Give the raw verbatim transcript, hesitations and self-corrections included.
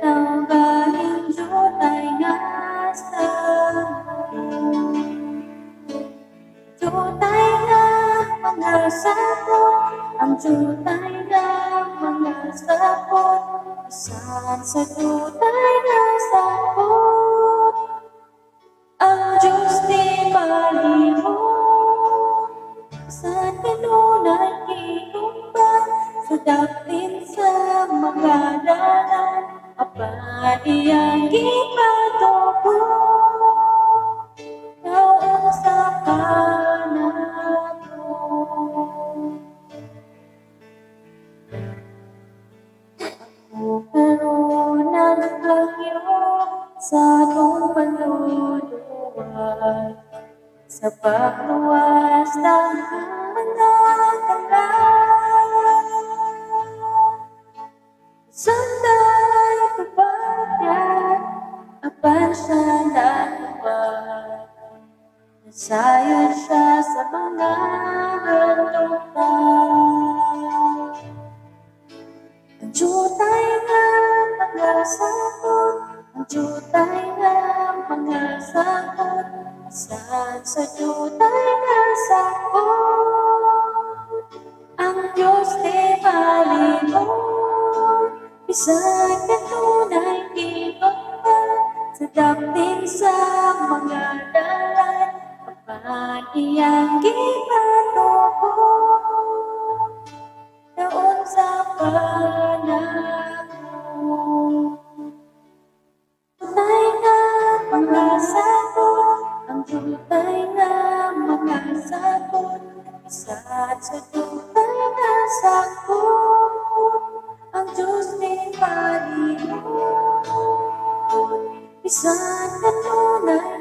Tanggalin jutay nga sa jutay nga mga sapot, ang jutay nga mga sapot, saan sa jutay nga sapot ang Diyos di malimot. Saan kanunay kikumbang sa daplin sa mga dalan, apan iyang gipatubo yaon sa kanato. Ako karon naghagyo sa atong panluluwag, sa pagluwas ng mga kalan. Sanday kabayan, apan siya naluwag, nasayod siya sa mga handukan. Ang jutay nga mga sakot, ang jutay nga mga sakot, saan sa jutay nga sakot ang Diyos di malimot. Bisan kanunay kikumbang sa daplin sa mga dalan, apan iyang gipatubo yaon sa panahon. Jutay nga mga sakot, ang jutay nga mga sakot, saan sa jutay nga sakot ang Diyos di malimot. Bisan kanunay